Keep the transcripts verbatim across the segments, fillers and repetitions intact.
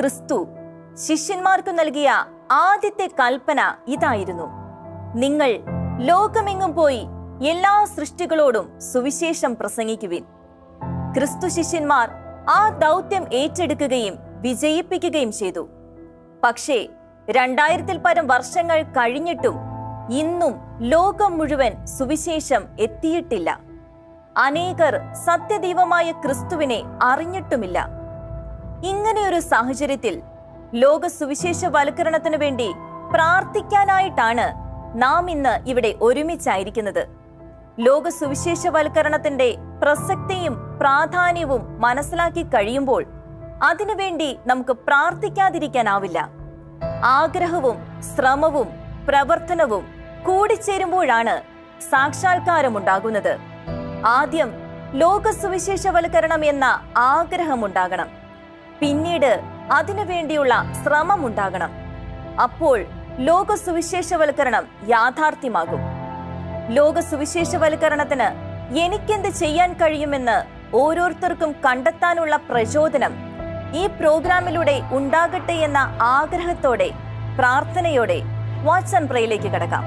ക്രിസ്തു ശിഷ്യന്മാർക്ക് നൽകിയ ആദ്യത്തെ കൽപ്പന ഇതായിരുന്നു: നിങ്ങൾ ലോകമെങ്ങും പോയി എല്ലാ സൃഷ്ടികളോടും സുവിശേഷം പ്രസംഗിക്കുവിൻ. ക്രിസ്തു ശിഷ്യന്മാർ ആ ദൗത്യം ഏറ്റെടുക്കുകയും വിജയിപ്പിക്കുകയും ചെയ്തു. പക്ഷേ രണ്ടായിരത്തിൽ പരം വർഷങ്ങൾ കഴിഞ്ഞിട്ടും ഇന്നും ലോകം മുഴുവൻ സുവിശേഷം എത്തിയിട്ടില്ല. അനേകർ സത്യദൈവമായ ക്രിസ്തുവിനെ അറിഞ്ഞിട്ടുമില്ല. ഇങ്ങനെയൊരു സാഹചര്യത്തിൽ ലോക സുവിശേഷവൽക്കരണത്തിനു വേണ്ടി പ്രാർത്ഥിക്കാനായിട്ടാണ് നാം ഇന്ന് ഇവിടെ ഒരുമിച്ചായിരിക്കുന്നത്. ലോക സുവിശേഷവൽക്കരണത്തിന്റെ പ്രസക്തിയും പ്രാധാന്യവും മനസ്സിലാക്കി കഴിയുമ്പോൾ അതിനുവേണ്ടി നമുക്ക് പ്രാർത്ഥിക്കാതിരിക്കാനാവില്ല. ആഗ്രഹവും ശ്രമവും പ്രവർത്തനവും കൂടിച്ചേരുമ്പോഴാണ് സാക്ഷാത്കാരമുണ്ടാകുന്നത്. ആദ്യം ലോക സുവിശേഷവൽക്കരണം എന്ന ആഗ്രഹമുണ്ടാകണം. പിന്നീട് അതിനുവേണ്ടിയുള്ള ശ്രമമുണ്ടാകണം. അപ്പോൾ ലോക സുവിശേഷവൽക്കരണം യാഥാർത്ഥ്യമാകും. ലോക സുവിശേഷവൽക്കരണത്തിന് എനിക്കെന്ത് ചെയ്യാൻ കഴിയുമെന്ന് ഓരോരുത്തർക്കും കണ്ടെത്താനുള്ള പ്രചോദനം ഈ പ്രോഗ്രാമിലൂടെ ഉണ്ടാകട്ടെ എന്ന ആഗ്രഹത്തോടെ പ്രാർത്ഥനയോടെ വാച്ച് ആൻഡ് പ്രേയിലേക്ക് കടക്കാം.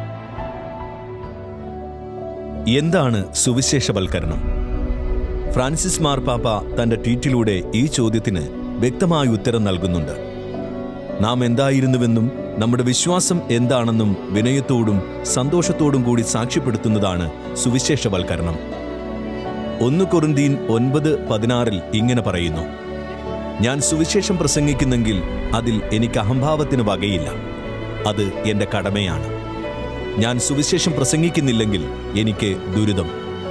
എന്താണ് സുവിശേഷവൽക്കരണം? ഫ്രാൻസിസ് മാർപ്പാപ്പ തന്റെ ട്വീറ്റിലൂടെ ഈ ചോദ്യത്തിന് വ്യക്തമായ ഉത്തരം നൽകുന്നുണ്ട്. നാം എന്തായിരുന്നുവെന്നും നമ്മുടെ വിശ്വാസം എന്താണെന്നും വിനയത്തോടും സന്തോഷത്തോടും കൂടി സാക്ഷ്യപ്പെടുത്തുന്നതാണ് സുവിശേഷവൽക്കരണം. ഒന്ന് കൊറിന്തീൻ ഒൻപത് പതിനാറിൽ ഇങ്ങനെ പറയുന്നു: ഞാൻ സുവിശേഷം പ്രസംഗിക്കുന്നെങ്കിൽ അതിൽ എനിക്ക് അഹംഭാവത്തിന് വകയില്ല. അത് എന്റെ കടമയാണ്. ഞാൻ സുവിശേഷം പ്രസംഗിക്കുന്നില്ലെങ്കിൽ എനിക്ക് ദുരിതം.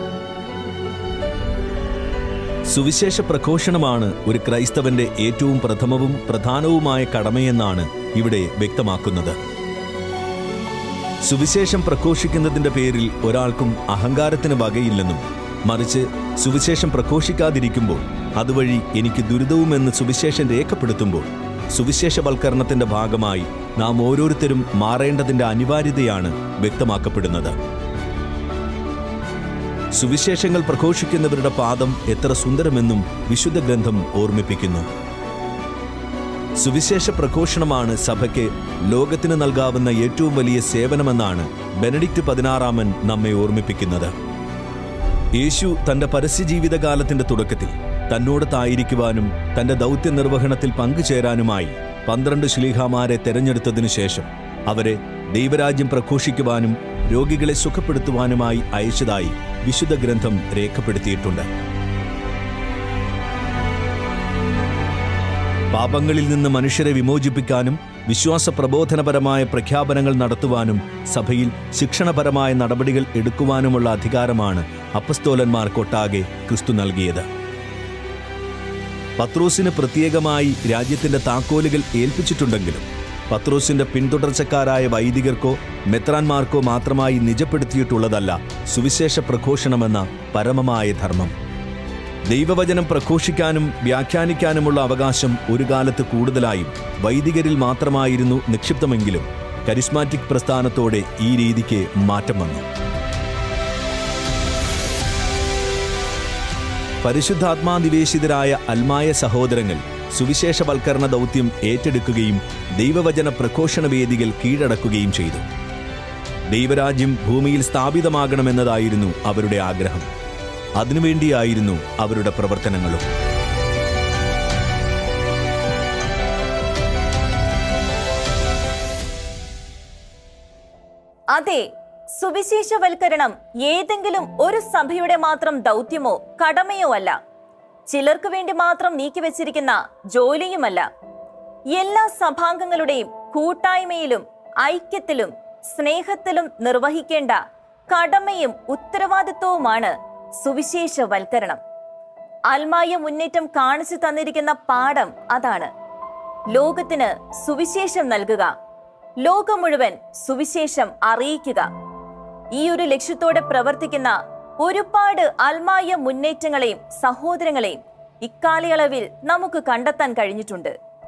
സുവിശേഷ പ്രഘോഷണമാണ് ഒരു ക്രൈസ്തവന്റെ ഏറ്റവും പ്രഥമവും പ്രധാനവുമായ കടമയെന്നാണ് ഇവിടെ വ്യക്തമാക്കുന്നത്. സുവിശേഷം പ്രഘോഷിക്കുന്നതിന്റെ പേരിൽ ഒരാൾക്കും അഹങ്കാരത്തിന് വകയില്ലെന്നും, മറിച്ച് സുവിശേഷം പ്രഘോഷിക്കാതിരിക്കുമ്പോൾ അതുവഴി എനിക്ക് ദുരിതവുമെന്ന് സുവിശേഷം രേഖപ്പെടുത്തുമ്പോൾ സുവിശേഷവൽക്കരണത്തിന്റെ ഭാഗമായി നാം ഓരോരുത്തരും മാറേണ്ടതിന്റെ അനിവാര്യതയാണ് വ്യക്തമാക്കപ്പെടുന്നത്. സുവിശേഷങ്ങൾ പ്രഘോഷിക്കുന്നവരുടെ പാദം എത്ര സുന്ദരമെന്നും വിശുദ്ധ ഗ്രന്ഥം ഓർമ്മിപ്പിക്കുന്നു. സുവിശേഷ പ്രഘോഷണമാണ് സഭയ്ക്ക് ലോകത്തിന് നൽകാവുന്ന ഏറ്റവും വലിയ സേവനമെന്നാണ് ബെനഡിക്റ്റ് പതിനാറാമൻ നമ്മെ ഓർമ്മിപ്പിക്കുന്നത്. യേശു തന്റെ പരസ്യജീവിതകാലത്തിന്റെ തുടക്കത്തിൽ തന്നോടത്തായിരിക്കുവാനും തന്റെ ദൗത്യ നിർവഹണത്തിൽ പങ്കുചേരാനുമായി പന്ത്രണ്ട് ശ്ലീഹാമാരെ തെരഞ്ഞെടുത്തതിനു ശേഷം അവരെ ദൈവരാജ്യം പ്രഘോഷിക്കുവാനും രോഗികളെ സുഖപ്പെടുത്തുവാനുമായി അയച്ചതായി വിശുദ്ധ ഗ്രന്ഥം രേഖപ്പെടുത്തിയിട്ടുണ്ട്. പാപങ്ങളിൽ നിന്ന് മനുഷ്യരെ വിമോചിപ്പിക്കാനും വിശ്വാസ പ്രബോധനപരമായ പ്രഖ്യാപനങ്ങൾ നടത്തുവാനും സഭയിൽ ശിക്ഷണപരമായ നടപടികൾ എടുക്കുവാനുമുള്ള അധികാരമാണ് അപ്പസ്തോലന്മാർക്കൊട്ടാകെ ക്രിസ്തു നൽകിയത്. പത്രോസിന് പ്രത്യേകമായി രാജ്യത്തിന്റെ താക്കോലുകൾ ഏൽപ്പിച്ചിട്ടുണ്ടെങ്കിലും പത്രോസിന്റെ പിന്തുടർച്ചക്കാരായ വൈദികർക്കോ മെത്രാന്മാർക്കോ മാത്രമായി നിജപ്പെടുത്തിയിട്ടുള്ളതല്ല സുവിശേഷ പ്രഘോഷണമെന്ന പരമമായ ധർമ്മം. ദൈവവചനം പ്രഘോഷിക്കാനും വ്യാഖ്യാനിക്കാനുമുള്ള അവകാശം ഒരു കാലത്ത് കൂടുതലായും വൈദികരിൽ മാത്രമായിരുന്നു നിക്ഷിപ്തമെങ്കിലും കരിസ്മാറ്റിക് പ്രസ്ഥാനത്തോടെ ഈ രീതിക്ക് മാറ്റം വന്നു. പരിശുദ്ധാത്മാനിവേശിതരായ അൽമായ സഹോദരങ്ങൾ സുവിശേഷവൽക്കരണ ദൗത്യം ഏറ്റെടുക്കുകയും ദൈവവചന പ്രഘോഷണ വേദികൾ കീഴടക്കുകയും ചെയ്തു. ദൈവരാജ്യം ഭൂമിയിൽ സ്ഥാപിതമാകണമെന്നതായിരുന്നു അവരുടെ ആഗ്രഹം. അതിനുവേണ്ടിയായിരുന്നു അവരുടെ പ്രവർത്തനങ്ങളും. അതെ, സുവിശേഷവൽക്കരണം ഏതെങ്കിലും ഒരു സഭയുടെ മാത്രം ദൗത്യമോ കടമയോ അല്ല. ചിലർക്ക് വേണ്ടി മാത്രം നീക്കിവെച്ചിരിക്കുന്ന ജോലിയുമല്ല. എല്ലാ സഭാംഗങ്ങളുടെയും കൂട്ടായ്മയിലും ഐക്യത്തിലും സ്നേഹത്തിലും നിർവഹിക്കേണ്ട കടമയും ഉത്തരവാദിത്വവുമാണ് സുവിശേഷവൽക്കരണം. അൽമായ മുന്നേറ്റം കാണിച്ചു തന്നിരിക്കുന്ന പാഠം അതാണ്. ലോകത്തിന് സുവിശേഷം നൽകുക, ലോകം മുഴുവൻ സുവിശേഷം അറിയിക്കുക. ഈ ഒരു ലക്ഷ്യത്തോടെ പ്രവർത്തിക്കുന്ന ഒരുപാട് അൽമായ മുന്നേറ്റങ്ങളെയും സഹോദരങ്ങളെയും ഇക്കാലയളവിൽ നമുക്ക് കണ്ടെത്താൻ കഴിഞ്ഞിട്ടുണ്ട്.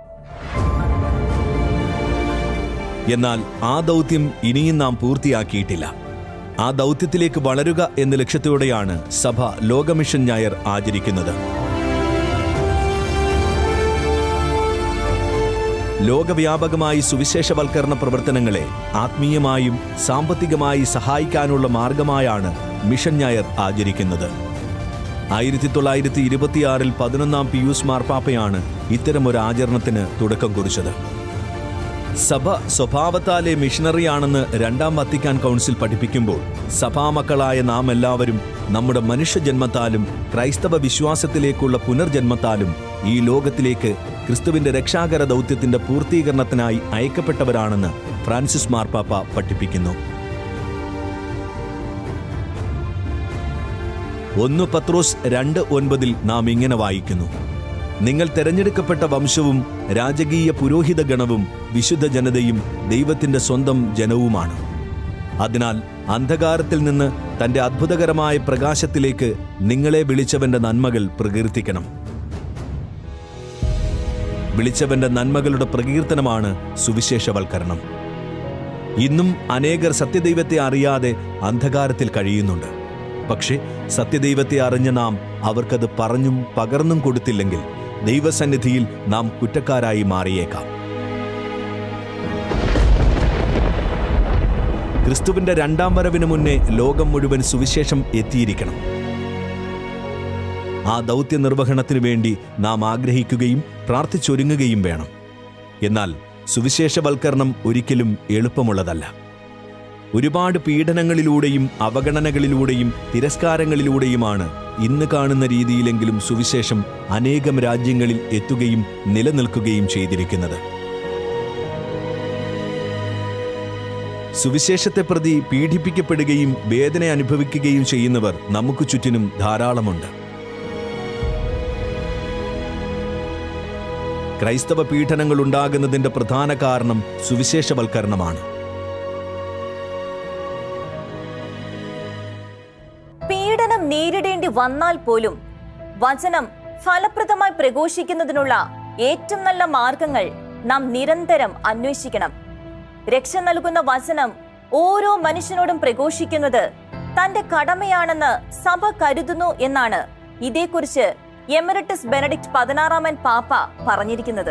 എന്നാൽ ആ ദൗത്യം ഇനിയും നാം പൂർത്തിയാക്കിയിട്ടില്ല. ആ ദൗത്യത്തിലേക്ക് വളരുക എന്ന ലക്ഷ്യത്തോടെയാണ് സഭ ലോകമിഷൻ ഞായർ ആചരിക്കുന്നത്. ലോകവ്യാപകമായി സുവിശേഷവൽക്കരണ പ്രവർത്തനങ്ങളെ ആത്മീയമായും സാമ്പത്തികമായി സഹായിക്കാനുള്ള മാർഗമായാണ് മിഷൻ ഞായർ ആചരിക്കുന്നത്. ആയിരത്തി തൊള്ളായിരത്തി ഇരുപത്തിയാറിൽ പതിനൊന്നാം പിയൂസ് മാർപ്പാപ്പയാണ് ഇത്തരമൊരു ആചരണത്തിന് തുടക്കം കുറിച്ചത്. സഭ സ്വഭാവത്താലെ മിഷണറിയാണെന്ന് രണ്ടാം വത്തിക്കാൻ കൗൺസിൽ പഠിപ്പിക്കുമ്പോൾ സഭാമക്കളായ നാം എല്ലാവരും നമ്മുടെ മനുഷ്യജന്മത്താലും ക്രൈസ്തവ വിശ്വാസത്തിലേക്കുള്ള പുനർജന്മത്താലും ഈ ലോകത്തിലേക്ക് ക്രിസ്തുവിന്റെ രക്ഷാകര ദൗത്യത്തിന്റെ പൂർത്തീകരണത്തിനായി അയക്കപ്പെട്ടവരാണെന്ന് ഫ്രാൻസിസ് മാർപ്പാപ്പ പഠിപ്പിക്കുന്നു. ഒന്ന് പത്രോസ് രണ്ട് ഒൻപതിൽ നാം ഇങ്ങനെ വായിക്കുന്നു: നിങ്ങൾ തെരഞ്ഞെടുക്കപ്പെട്ട വംശവും രാജകീയ പുരോഹിത ഗണവും വിശുദ്ധ ജനതയും ദൈവത്തിന്റെ സ്വന്തം ജനവുമാണ്. അതിനാൽ അന്ധകാരത്തിൽ നിന്ന് തന്റെ അത്ഭുതകരമായ പ്രകാശത്തിലേക്ക് നിങ്ങളെ വിളിച്ചവന്റെ നന്മകൾ പ്രകീർത്തിക്കണം. വിളിച്ചവന്റെ നന്മകളുടെ പ്രകീർത്തനമാണ് സുവിശേഷവൽക്കരണം. ഇന്നും അനേകർ സത്യദൈവത്തെ അറിയാതെ അന്ധകാരത്തിൽ കഴിയുന്നുണ്ട്. പക്ഷേ സത്യദൈവത്തെ അറിഞ്ഞ നാം അവർക്കത് പറഞ്ഞും പകർന്നും കൊടുത്തില്ലെങ്കിൽ ദൈവസന്നിധിയിൽ നാം കുറ്റക്കാരായി മാറിയേക്കാം. ക്രിസ്തുവിന്റെ രണ്ടാം വരവിന് മുന്നേ ലോകം മുഴുവൻ സുവിശേഷം എത്തിയിരിക്കണം. ആ ദൗത്യ നിർവഹണത്തിനു വേണ്ടി നാം ആഗ്രഹിക്കുകയും പ്രാർത്ഥിച്ചൊരുങ്ങുകയും വേണം. എന്നാൽ സുവിശേഷവൽക്കരണം ഒരിക്കലും എളുപ്പമുള്ളതല്ല. ഒരുപാട് പീഡനങ്ങളിലൂടെയും അവഗണനകളിലൂടെയും തിരസ്കാരങ്ങളിലൂടെയുമാണ് ഇന്ന് കാണുന്ന രീതിയിലെങ്കിലും സുവിശേഷം അനേകം രാജ്യങ്ങളിൽ എത്തുകയും നിലനിൽക്കുകയും ചെയ്തിരിക്കുന്നത്. സുവിശേഷത്തെ പ്രതി പീഡിപ്പിക്കപ്പെടുകയും വേദന അനുഭവിക്കുകയും ചെയ്യുന്നവർ നമുക്ക് ചുറ്റിനും ധാരാളമുണ്ട്. ക്രൈസ്തവ പീഡനങ്ങൾ ഉണ്ടാകുന്നതിന്റെ പ്രധാന കാരണം സുവിശേഷവൽക്കരണമാണ്. പീഡനം നേരിടേണ്ടി വന്നാൽ പോലും വചനം ഫലപ്രദമായി പ്രഘോഷിക്കുന്നതിനുള്ള ഏറ്റവും നല്ല മാർഗങ്ങൾ നാം നിരന്തരം അന്വേഷിക്കണം. രക്ഷ നൽകുന്ന വചനം ഓരോ മനുഷ്യനോടും പ്രഘോഷിക്കുന്നത് തന്റെ കടമയാണെന്ന് സഭ കരുതുന്നു എന്നാണ് ഇതേക്കുറിച്ച് എമറിറ്റസ് ബെനഡിക്ട് പതിനാറാമൻ പാപ്പ പറഞ്ഞിരിക്കുന്നത്.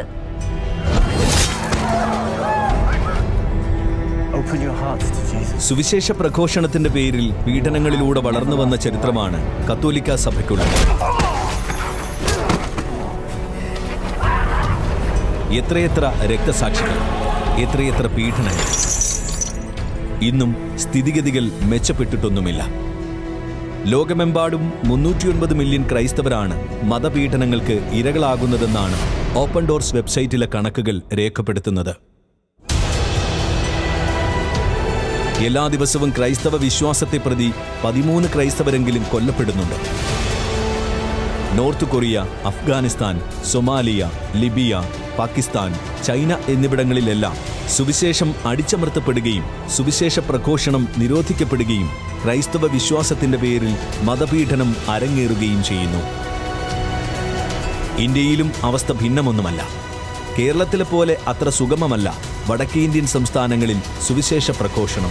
സുവിശേഷ പ്രഘോഷണത്തിന്റെ പേരിൽ പീഡനങ്ങളിലൂടെ വളർന്നു വന്ന ചരിത്രമാണ് കത്തോലിക്ക സഭയ്ക്കുള്ളത്. എത്രയെത്ര രക്തസാക്ഷികൾ, എത്രയെത്ര പീഡനങ്ങൾ. ഇന്നും സ്ഥിതിഗതികൾ മെച്ചപ്പെട്ടിട്ടൊന്നുമില്ല. ലോകമെമ്പാടും മുന്നൂറ്റിയൊൻപത് മില്യൺ ക്രൈസ്തവരാണ് മതപീഡനങ്ങൾക്ക് ഇരകളാകുന്നതെന്നാണ് ഓപ്പൺ ഡോർസ് വെബ്സൈറ്റിലെ കണക്കുകൾ രേഖപ്പെടുത്തുന്നത്. എല്ലാ ദിവസവും ക്രൈസ്തവ വിശ്വാസത്തെ പ്രതി പതിമൂന്ന് ക്രൈസ്തവരെങ്കിലും കൊല്ലപ്പെടുന്നുണ്ട്. North Korea, Afghanistan, Somalia, Libya, Pakistan, China എന്നിവിടങ്ങളിലെല്ലാം സുവിശേഷം അടിച്ചമർത്തപ്പെടുകയും സുവിശേഷ പ്രഘോഷണം നിരോധിക്കപ്പെടുകയും ക്രൈസ്തവ വിശ്വാസത്തിന്റെ പേരിൽ മതപീഡനം അരങ്ങേറുകയും ചെയ്യുന്നു. ഇന്ത്യയിലും അവസ്ഥ ഭിന്നമൊന്നുമല്ല. കേരളത്തിലെ പോലെ അത്ര സുഗമമല്ല വടക്കേ ഇന്ത്യൻ സംസ്ഥാനങ്ങളിൽ സുവിശേഷ പ്രഘോഷണം.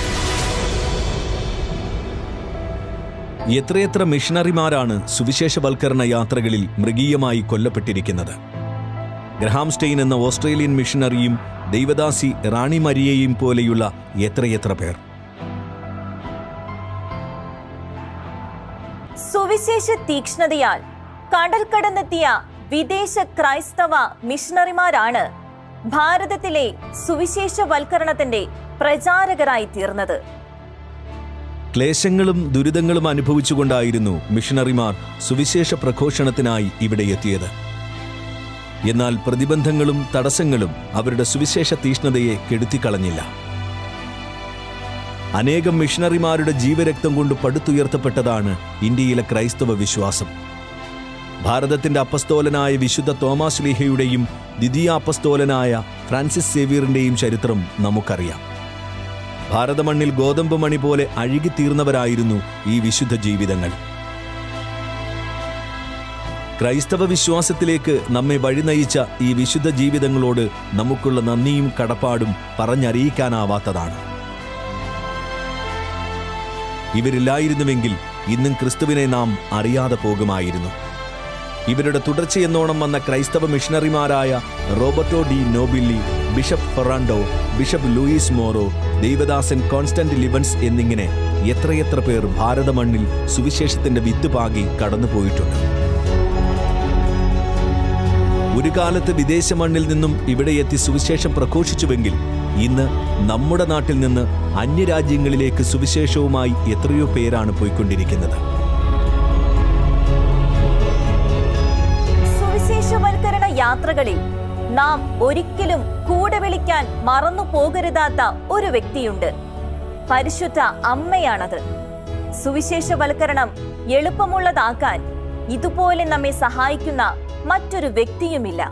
എത്രയെത്ര മിഷണറിമാരാണ് സുവിശേഷവൽക്കരണ യാത്രകളിൽ മൃഗീയമായി കൊല്ലപ്പെട്ടിരിക്കുന്നത്. ഗ്രഹാം സ്റ്റെയിൻ എന്ന ഓസ്ട്രേലിയൻ മിഷണറിയും ദൈവദാസി റാണി മരിയയും പോലെയുള്ള എത്രയെത്ര പേർ. സുവിശേഷ തീക്ഷ്ണതയാൽ കടൽ കടന്നെത്തിയ വിദേശ ക്രൈസ്തവ മിഷണറിമാരാണ് ഭാരതത്തിലെ സുവിശേഷവൽക്കരണത്തിന്റെ പ്രചാരകരായി തീർന്നത്. ക്ലേശങ്ങളും ദുരിതങ്ങളും അനുഭവിച്ചുകൊണ്ടായിരുന്നു മിഷണറിമാർ സുവിശേഷ പ്രഘോഷണത്തിനായി ഇവിടെ എത്തിയത്. എന്നാൽ പ്രതിബന്ധങ്ങളും തടസ്സങ്ങളും അവരുടെ സുവിശേഷ തീഷ്ണതയെ കെടുത്തിക്കളഞ്ഞില്ല. അനേകം മിഷണറിമാരുടെ ജീവരക്തം കൊണ്ട് പടുത്തുയർത്തപ്പെട്ടതാണ് ഇന്ത്യയിലെ ക്രൈസ്തവ വിശ്വാസം. ഭാരതത്തിന്റെ അപ്പസ്തോലനായ വിശുദ്ധ തോമാസ് ലീഹയുടെയും ദ്വിതീയ അപ്പസ്തോലനായ ഫ്രാൻസിസ് സേവ്യറിന്റെയും ചരിത്രം നമുക്കറിയാം. ഭാരതമണ്ണിൽ ഗോതമ്പ് മണി പോലെ അഴുകിത്തീർന്നവരായിരുന്നു ഈ വിശുദ്ധ ജീവിതങ്ങൾ. ക്രൈസ്തവ വിശ്വാസത്തിലേക്ക് നമ്മെ വഴിനയിച്ച ഈ വിശുദ്ധ ജീവിതങ്ങളോട് നമുക്കുള്ള നന്ദിയും കടപ്പാടും പറഞ്ഞറിയിക്കാനാവാത്തതാണ്. ഇവരില്ലായിരുന്നുവെങ്കിൽ ഇന്നും ക്രിസ്തുവിനെ നാം അറിയാതെ പോകുമായിരുന്നു. ഇവരുടെ തുടർച്ചയെന്നോണം വന്ന ക്രൈസ്തവ മിഷണറിമാരായ Roberto de Nobili, bishop Ferrando, bishop Louis Moro, ദൈവദാസൻ കോൺസ്റ്റന്റ് ലിവൻസ് എന്നിങ്ങനെ എത്രയെത്ര പേർ ഭാരതമണ്ണിൽ സുവിശേഷത്തിന്റെ വിത്ത് പാകി കടന്നുപോയിട്ടുണ്ട്. ഒരു കാലത്ത് വിദേശ മണ്ണിൽ നിന്നും ഇവിടെ എത്തി സുവിശേഷം പ്രഘോഷിച്ചുവെങ്കിൽ ഇന്ന് നമ്മുടെ നാട്ടിൽ നിന്ന് അന്യരാജ്യങ്ങളിലേക്ക് സുവിശേഷവുമായി എത്രയോ പേരാണ് പോയിക്കൊണ്ടിരിക്കുന്നത്. സുവിശേഷവൽക്കരണ യാത്രകളിൽ നാം ഒരിക്കലും കൂടെ വിളിക്കാൻ മറന്നു പോകരുതാത്ത ഒരു വ്യക്തിയുണ്ട്. പരിശുദ്ധ അമ്മയാണത്. സുവിശേഷവൽക്കരണം എളുപ്പമുള്ളതാക്കാൻ ഇതുപോലെ നമ്മെ സഹായിക്കുന്ന മറ്റൊരു വ്യക്തിയുമില്ല.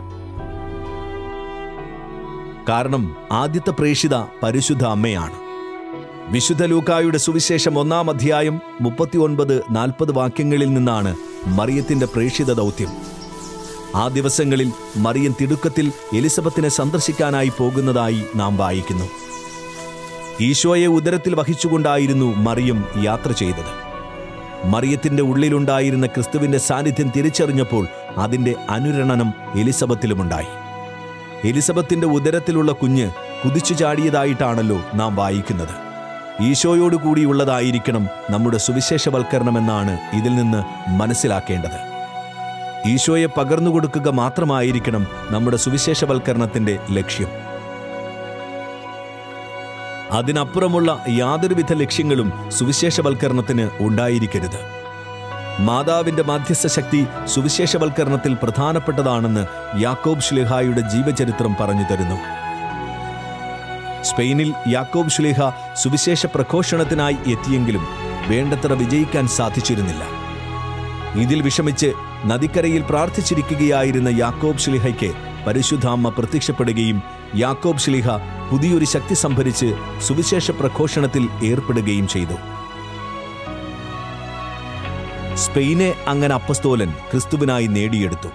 കാരണം ആദ്യത്തെ പ്രേഷിത പരിശുദ്ധ അമ്മയാണ്. വിശുദ്ധ ലൂക്കായുടെ സുവിശേഷം ഒന്നാം അധ്യായം മുപ്പത്തി ഒൻപത് നാൽപ്പത് വാക്യങ്ങളിൽ നിന്നാണ് മറിയത്തിന്റെ പ്രേഷിത ദൗത്യം. ആ ദിവസങ്ങളിൽ മറിയം തിടുക്കത്തിൽ എലിസബത്തിനെ സന്ദർശിക്കാനായി പോകുന്നതായി നാം വായിക്കുന്നു. ഈശോയെ ഉദരത്തിൽ വഹിച്ചുകൊണ്ടായിരുന്നു മറിയം യാത്ര ചെയ്തത്. മറിയത്തിന്റെ ഉള്ളിലുണ്ടായിരുന്ന ക്രിസ്തുവിന്റെ സാന്നിധ്യം തിരിച്ചറിഞ്ഞപ്പോൾ അതിന്റെ അനുരണനം എലിസബത്തിലുമുണ്ടായി. എലിസബത്തിന്റെ ഉദരത്തിലുള്ള കുഞ്ഞ് കുതിച്ചു ചാടിയതായിട്ടാണല്ലോ നാം വായിക്കുന്നത്. ഈശോയോടുകൂടിയുള്ളതായിരിക്കണം നമ്മുടെ സുവിശേഷവൽക്കരണമെന്നാണ് ഇതിൽ നിന്ന് മനസ്സിലാക്കേണ്ടത്. ഈശോയെ പകർന്നുകൊടുക്കുക മാത്രമായിരിക്കണം നമ്മുടെ സുവിശേഷവൽക്കരണത്തിന്റെ ലക്ഷ്യം. അതിനപ്പുറമുള്ള യാതൊരുവിധ ലക്ഷ്യങ്ങളും സുവിശേഷവൽക്കരണത്തിന് ഉണ്ടായിരിക്കരുത്. മാതാവിന്റെ മാധ്യസ്ഥ ശക്തി സുവിശേഷവൽക്കരണത്തിൽ പ്രധാനപ്പെട്ടതാണെന്ന് യാക്കോബ് ശ്ലീഹായുടെ ജീവചരിത്രം പറഞ്ഞു തരുന്നു. സ്പെയിനിൽ യാക്കോബ് ശ്ലീഹ സുവിശേഷ പ്രഘോഷണത്തിനായി എത്തിയെങ്കിലും വേണ്ടത്ര വിജയിക്കാൻ സാധിച്ചിരുന്നില്ല. ഇതിൽ വിഷമിച്ച് നദിക്കരയിൽ പ്രാർത്ഥിച്ചിരിക്കുകയായിരുന്ന യാക്കോബ് ശ്ലീഹയ്ക്ക് പരിശുദ്ധാമ്മ പ്രത്യക്ഷപ്പെടുകയും യാക്കോബ് ശ്ലീഹ പുതിയൊരു ശക്തി സംഭരിച്ച് സുവിശേഷ പ്രഘോഷണത്തിൽ ഏർപ്പെടുകയും ചെയ്തു. സ്പെയിനെ അങ്ങനെ അപ്പസ്തോലൻ ക്രിസ്തുവിനായി നേടിയെടുത്തു.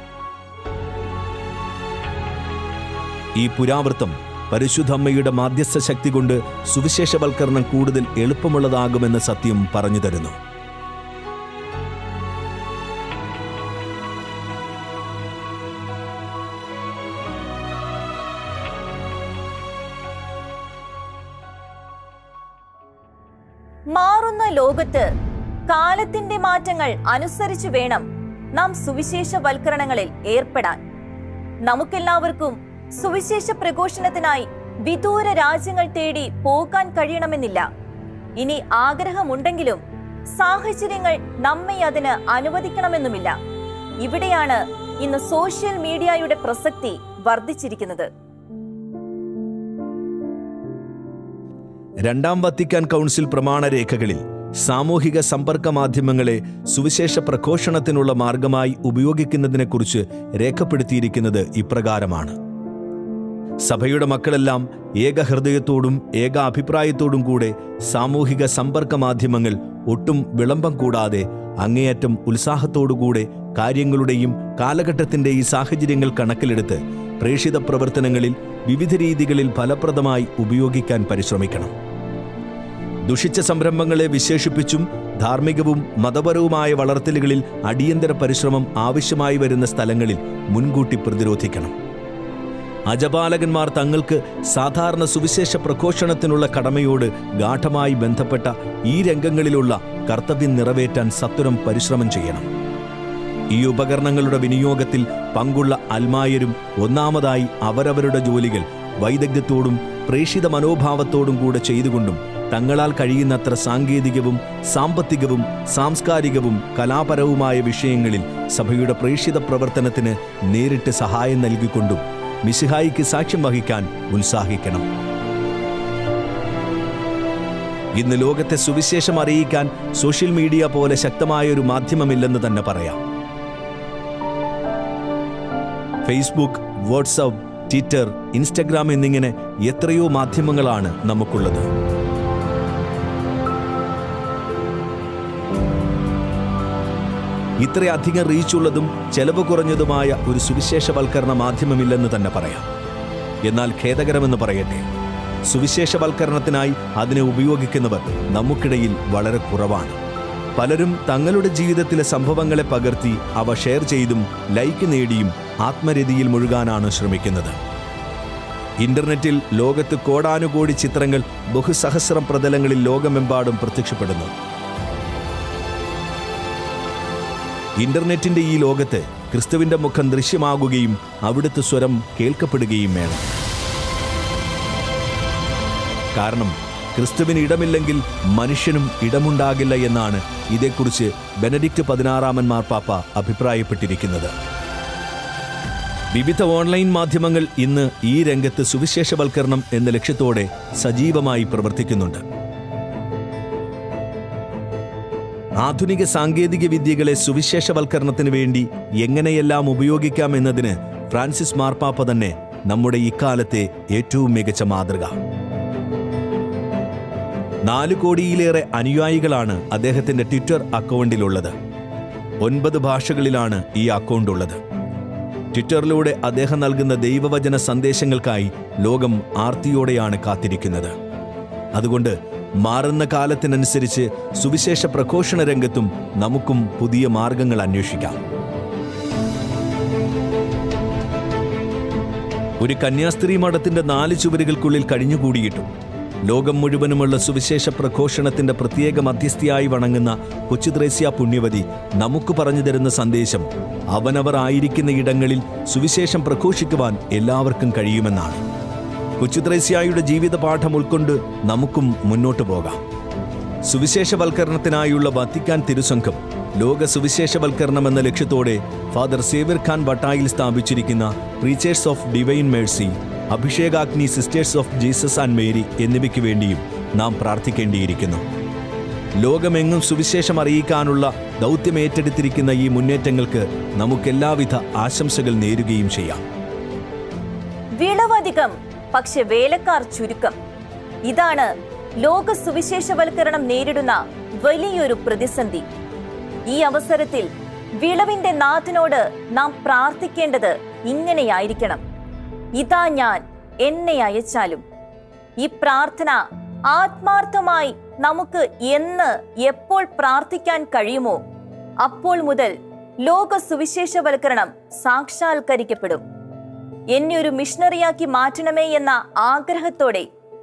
ഈ പുരാവൃത്തം പരിശുദ്ധമ്മയുടെ മാധ്യസ്ഥ ശക്തി കൊണ്ട് സുവിശേഷവൽക്കരണം കൂടുതൽ എളുപ്പമുള്ളതാകുമെന്ന സത്യം പറഞ്ഞു തരുന്നു. മാറുന്ന ലോകത്ത് കാലത്തിന്റെ മാറ്റങ്ങൾ അനുസരിച്ച് വേണം നാം സുവിശേഷവൽക്കരണങ്ങളിൽ ഏർപ്പെടാൻ. നമുക്കെല്ലാവർക്കും സുവിശേഷ പ്രഘോഷണത്തിനായി വിദൂര രാജ്യങ്ങൾ തേടി പോകാൻ കഴിയണമെന്നില്ല. ഇനി ആഗ്രഹമുണ്ടെങ്കിലും സാഹചര്യങ്ങൾ നമ്മെ അതിന് അനുവദിക്കണമെന്നുമില്ല. ഇവിടെയാണ് ഇന്ന് സോഷ്യൽ മീഡിയയുടെ പ്രസക്തി വർദ്ധിച്ചിരിക്കുന്നത്. രണ്ടാം വത്തിക്കാൻ കൗൺസിൽ പ്രമാണരേഖകളിൽ സാമൂഹിക സമ്പർക്ക മാധ്യമങ്ങളെ സുവിശേഷ പ്രഘോഷണത്തിനുള്ള മാർഗമായി ഉപയോഗിക്കുന്നതിനെക്കുറിച്ച് രേഖപ്പെടുത്തിയിരിക്കുന്നത് ഇപ്രകാരമാണ്: സഭയുടെ മക്കളെല്ലാം ഏകഹൃദയത്തോടും ഏക അഭിപ്രായത്തോടും കൂടെ സാമൂഹിക സമ്പർക്ക മാധ്യമങ്ങൾ ഒട്ടും വിളംബം കൂടാതെ അങ്ങേയറ്റം ഉത്സാഹത്തോടുകൂടെ കാര്യങ്ങളുടെയും കാലഘട്ടത്തിന്റെയും സാഹചര്യങ്ങൾ കണക്കിലെടുത്ത് പ്രേഷിത പ്രവർത്തനങ്ങളിൽ വിവിധ രീതികളിൽ ഫലപ്രദമായി ഉപയോഗിക്കാൻ പരിശ്രമിക്കണം. ദുഷിച്ച സംരംഭങ്ങളെ വിശേഷിപ്പിച്ചും ധാർമ്മികവും മതപരവുമായ വളർത്തലുകളിൽ അടിയന്തര പരിശ്രമം ആവശ്യമായി വരുന്ന സ്ഥലങ്ങളിൽ മുൻകൂട്ടി പ്രതിരോധിക്കണം. അജപാലകന്മാർ തങ്ങൾക്ക് സാധാരണ സുവിശേഷ പ്രഘോഷണത്തിനുള്ള കടമയോട് ഗാഠമായി ബന്ധപ്പെട്ട ഈ രംഗങ്ങളിലുള്ള കർത്തവ്യം നിറവേറ്റാൻ സത്വരം പരിശ്രമം ചെയ്യണം. ഈ ഉപകരണങ്ങളുടെ വിനിയോഗത്തിൽ പങ്കുള്ള അൽമായരും ഒന്നാമതായി അവരവരുടെ ജോലികൾ വൈദഗ്ധ്യത്തോടും പ്രേഷിത മനോഭാവത്തോടും കൂടെ ചെയ്തുകൊണ്ടും തങ്ങളാൽ കഴിയുന്നത്ര സാങ്കേതികവും സാമ്പത്തികവും സാംസ്കാരികവും കലാപരവുമായ വിഷയങ്ങളിൽ സഭയുടെ പ്രേഷിത പ്രവർത്തനത്തിന് നേരിട്ട് സഹായം നൽകിക്കൊണ്ടും മിശിഹായിക്ക് സാക്ഷ്യം വഹിക്കാൻ ഉത്സാഹിക്കണം. ഇന്ന് ലോകത്തെ സുവിശേഷം അറിയിക്കാൻ സോഷ്യൽ മീഡിയ പോലെ ശക്തമായൊരു മാധ്യമമില്ലെന്ന് തന്നെ പറയാം. ഫേസ്ബുക്ക്, വാട്സാപ്പ്, ട്വിറ്റർ, ഇൻസ്റ്റഗ്രാം എന്നിങ്ങനെ എത്രയോ മാധ്യമങ്ങളാണ് നമുക്കുള്ളത്. ഇത്രയധികം റീച്ചുള്ളതും ചെലവ് കുറഞ്ഞതുമായ ഒരു സുവിശേഷവൽക്കരണ മാധ്യമമില്ലെന്ന് തന്നെ പറയാം. എന്നാൽ ഖേദകരമെന്ന് പറയട്ടെ, സുവിശേഷവൽക്കരണത്തിനായി അതിനെ ഉപയോഗിക്കുന്നവർ നമുക്കിടയിൽ വളരെ കുറവാണ്. പലരും തങ്ങളുടെ ജീവിതത്തിലെ സംഭവങ്ങളെ പകർത്തി അവ ഷെയർ ചെയ്തും ലൈക്ക് നേടിയും ആത്മരതിയിൽ മുഴുകാനാണ് ശ്രമിക്കുന്നത്. ഇന്റർനെറ്റിൽ ലോകത്ത് കോടാനുകോടി ചിത്രങ്ങൾ ബഹുസഹസ്രം പ്രതലങ്ങളിൽ ലോകമെമ്പാടും പ്രത്യക്ഷപ്പെടുന്നു. ഇന്റർനെറ്റിന്റെ ഈ ലോകത്ത് ക്രിസ്തുവിന്റെ മുഖം ദൃശ്യമാകുകയും അവിടുത്തെ സ്വരം കേൾക്കപ്പെടുകയും വേണം. കാരണം ക്രിസ്തുവിന് ഇടമില്ലെങ്കിൽ മനുഷ്യനും ഇടമുണ്ടാകില്ല എന്നാണ് ഇതേക്കുറിച്ച് ബെനഡിക്റ്റ് പതിനാറാമൻ മാർപ്പാപ്പ അഭിപ്രായപ്പെട്ടിരിക്കുന്നത്. വിവിധ ഓൺലൈൻ മാധ്യമങ്ങൾ ഇന്ന് ഈ രംഗത്ത് സുവിശേഷവൽക്കരണം എന്ന ലക്ഷ്യത്തോടെ സജീവമായി പ്രവർത്തിക്കുന്നുണ്ട്. ആധുനിക സാങ്കേതിക വിദ്യകളെ സുവിശേഷവൽക്കരണത്തിന് വേണ്ടി എങ്ങനെയെല്ലാം ഉപയോഗിക്കാം എന്നതിന് ഫ്രാൻസിസ് മാർപ്പാപ്പ തന്നെ നമ്മുടെ ഇക്കാലത്തെ ഏറ്റവും മികച്ച മാതൃക. നാല് കോടിയിലേറെ അനുയായികളാണ് അദ്ദേഹത്തിന്റെ ട്വിറ്റർ അക്കൗണ്ടിലുള്ളത്. ഒൻപത് ഭാഷകളിലാണ് ഈ അക്കൗണ്ട് ഉള്ളത്. ട്വിറ്ററിലൂടെ അദ്ദേഹം നൽകുന്ന ദൈവവചന സന്ദേശങ്ങൾക്കായി ലോകം ആർത്തിയോടെയാണ് കാത്തിരിക്കുന്നത്. അതുകൊണ്ട് മാറുന്ന കാലത്തിനനുസരിച്ച് സുവിശേഷ പ്രഘോഷണ രംഗത്തും നമുക്കും പുതിയ മാർഗങ്ങൾ അന്വേഷിക്കാം. ഒരു കന്യാസ്ത്രീ മഠത്തിന്റെ നാല് ചുവരുകൾക്കുള്ളിൽ കഴിഞ്ഞുകൂടിയിട്ടും ലോകം മുഴുവനുമുള്ള സുവിശേഷ പ്രഘോഷണത്തിന്റെ പ്രത്യേക മധ്യസ്ഥയായി വണങ്ങുന്ന കൊച്ചുത്രേസ്യ പുണ്യവതി നമുക്ക് പറഞ്ഞു തരുന്ന സന്ദേശം അവനവർ ആയിരിക്കുന്ന ഇടങ്ങളിൽ സുവിശേഷം പ്രഘോഷിക്കുവാൻ എല്ലാവർക്കും കഴിയുമെന്നാണ്. കൊച്ചുത്രേസ്യയുടെ ജീവിത പാഠം ഉൾക്കൊണ്ട് നമുക്കും മുന്നോട്ടു പോകാം. സുവിശേഷവൽക്കരണത്തിനായുള്ള വത്തിക്കാൻ തിരുസംഘം ലോക സുവിശേഷവൽക്കരണം എന്ന ലക്ഷ്യത്തോടെ ഫാദർ സേവ്യർ ഖാൻ ബട്ടായിൽ സ്ഥാപിച്ചിരിക്കുന്ന പ്രീച്ചേഴ്സ് ഓഫ് ഡിവൈൻ മേഴ്സി, അഭിഷേകാഗ്നി Sisters of Jesus and Mary എന്നിവയ്ക്ക് വേണ്ടിയും നാം പ്രാർത്ഥിക്കേണ്ടിയിരിക്കുന്നു. ലോകമെങ്ങും സുവിശേഷം അറിയിക്കാനുള്ള ദൗത്യം ഏറ്റെടുത്തിരിക്കുന്ന ഈ മുന്നേറ്റങ്ങൾക്ക് നമുക്കെല്ലാവിധ ആശംസകൾ നേരുകയും ചെയ്യാം. വിളവധികം പക്ഷെ വേലക്കാർ ചുരുക്കം. ഇതാണ് ലോക സുവിശേഷവൽക്കരണം നേരിടുന്ന വലിയൊരു പ്രതിസന്ധി. ഈ അവസരത്തിൽ വിളവിന്റെ നാഥനോട് നാം പ്രാർത്ഥിക്കേണ്ടത് ഇങ്ങനെയായിരിക്കണം: ഇതാ ഞാൻ, എന്നെ അയച്ചാലും. ഈ പ്രാർത്ഥന ആത്മാർത്ഥമായി നമുക്ക് എന്ന് എപ്പോൾ പ്രാർത്ഥിക്കാൻ കഴിയുമോ അപ്പോൾ മുതൽ ലോക സുവിശേഷവൽക്കരണം സാക്ഷാത്കരിക്കപ്പെടും. എന്നെ ഒരു മിഷണറിയാക്കി മാറ്റണമേ എന്ന ആഗ്രഹത്തോടെ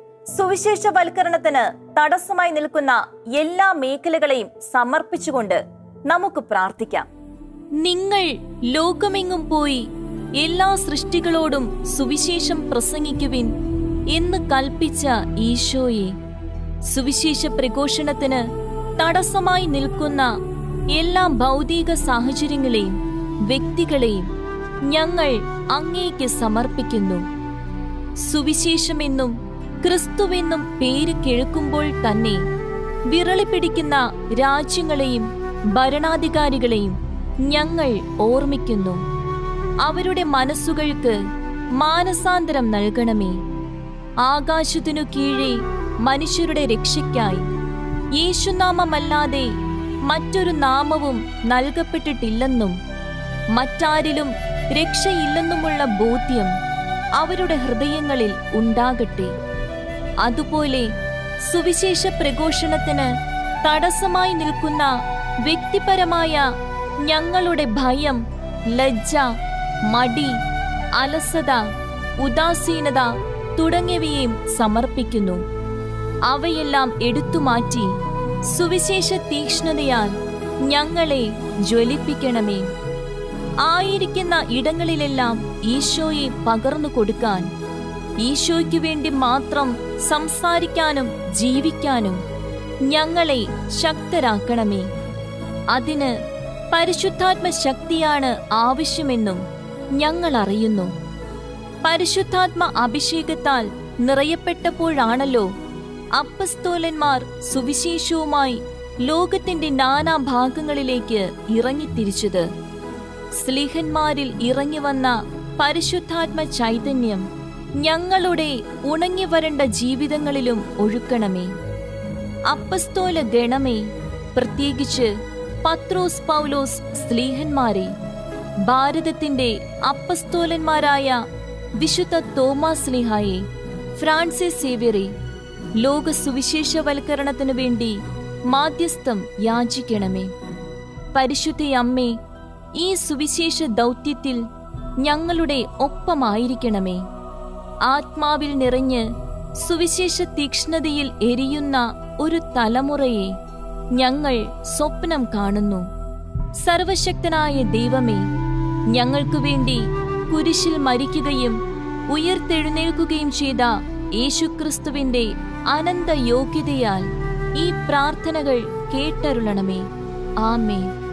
സുവിശേഷവൽക്കരണത്തിന് തടസ്സമായി നിൽക്കുന്ന എല്ലാ മേഖലകളെയും സമർപ്പിച്ചുകൊണ്ട് നമുക്ക് പ്രാർത്ഥിക്കാം. നിങ്ങൾ ലോകമെങ്ങും പോയി എല്ലാ സൃഷ്ടികളോടും സുവിശേഷം പ്രസംഗിക്കുവിൻ എന്ന് കൽപ്പിച്ച ഈശോയെ, സുവിശേഷ പ്രഘോഷണത്തിന് തടസ്സമായി നിൽക്കുന്ന എല്ലാ ഭൗതിക സാഹചര്യങ്ങളെയും വ്യക്തികളെയും ഞങ്ങൾ അങ്ങേക്ക് സമർപ്പിക്കുന്നു. സുവിശേഷമെന്നും ക്രിസ്തുവെന്നും പേര് കേൾക്കുമ്പോൾ തന്നെ വിറളിപ്പിടിക്കുന്ന രാജ്യങ്ങളെയും ഭരണാധികാരികളെയും ഞങ്ങൾ ഓർമ്മിക്കുന്നു. അവരുടെ മനസ്സുകൾക്ക് മാനസാന്തരം നൽകണമേ. ആകാശത്തിനു കീഴെ മനുഷ്യരുടെ രക്ഷയ്ക്കായി യേശുനാമമല്ലാതെ മറ്റൊരു നാമവും നൽകപ്പെട്ടിട്ടില്ലെന്നും മറ്റാരിലും രക്ഷയില്ലെന്നുമുള്ള ബോധ്യം അവരുടെ ഹൃദയങ്ങളിൽ ഉണ്ടാകട്ടെ. അതുപോലെ സുവിശേഷ പ്രഘോഷണത്തിന് തടസ്സമായി നിൽക്കുന്ന വ്യക്തിപരമായ ഞങ്ങളുടെ ഭയം, ലജ്ജ, മടി, അലസത, ഉദാസീനത തുടങ്ങിയവയെയും സമർപ്പിക്കുന്നു. അവയെല്ലാം എടുത്തുമാറ്റി സുവിശേഷ തീക്ഷ്ണതയാൽ ഞങ്ങളെ ജ്വലിപ്പിക്കണമേ. ആയിരിക്കുന്ന ഇടങ്ങളിലെല്ലാം ഈശോയെ പകർന്നു കൊടുക്കാൻ, ഈശോയ്ക്ക് വേണ്ടി മാത്രം സംസാരിക്കാനും ജീവിക്കാനും ഞങ്ങളെ ശക്തരാക്കണമേ. അതിന് പരിശുദ്ധാത്മ ശക്തിയാണ് ആവശ്യമെന്നും ഞങ്ങൾ അറിയുന്നു. പരിശുദ്ധാത്മ അഭിഷേകത്താൽ നിറയപ്പെട്ടപ്പോഴാണല്ലോ അപ്പസ്തോലന്മാർ സുവിശേഷവുമായി ലോകത്തിന്റെ നാനാഭാഗങ്ങളിലേക്ക് ഇറങ്ങിത്തിരിച്ചത്. സ്ലീഹന്മാരിൽ ഇറങ്ങിവന്ന പരിശുദ്ധാത്മ ചൈതന്യം ഞങ്ങളുടെ ഉണങ്ങിവരണ്ട ജീവിതങ്ങളിലും ഒഴുക്കണമേ. അപ്പസ്തോല ഗണമേ, പ്രത്യേകിച്ച് പത്രോസ്, പൗലോസ് സ്ലീഹന്മാരെ, ഭാരതത്തിന്റെ അപ്പസ്തോലന്മാരായ വിശുദ്ധ തോമാസ് സ്ലീഹായെ, ഫ്രാൻസിസ് സേവ്യറെ, ലോക സുവിശേഷവൽക്കരണത്തിനു വേണ്ടി മാധ്യസ്ഥം യാചിക്കണമേ. പരിശുദ്ധയമ്മേ, ഈ സുവിശേഷ ദൗത്യത്തിൽ ഞങ്ങളുടെ ഒപ്പമായിരിക്കണമേ. ആത്മാവിൽ നിറഞ്ഞ് സുവിശേഷ തീക്ഷ്ണതയിൽ എരിയുന്ന ഒരു തലമുറയെ ഞങ്ങൾ സ്വപ്നം കാണുന്നു. സർവശക്തനായ ദൈവമേ, ഞങ്ങൾക്കു വേണ്ടി കുരിശിൽ മരിക്കുകയും ഉയർത്തെഴുന്നേൽക്കുകയും ചെയ്ത യേശുക്രിസ്തുവിന്റെ അനന്ത യോഗ്യതയാൽ ഈ പ്രാർത്ഥനകൾ കേട്ടരുളണമേ. ആമേൻ.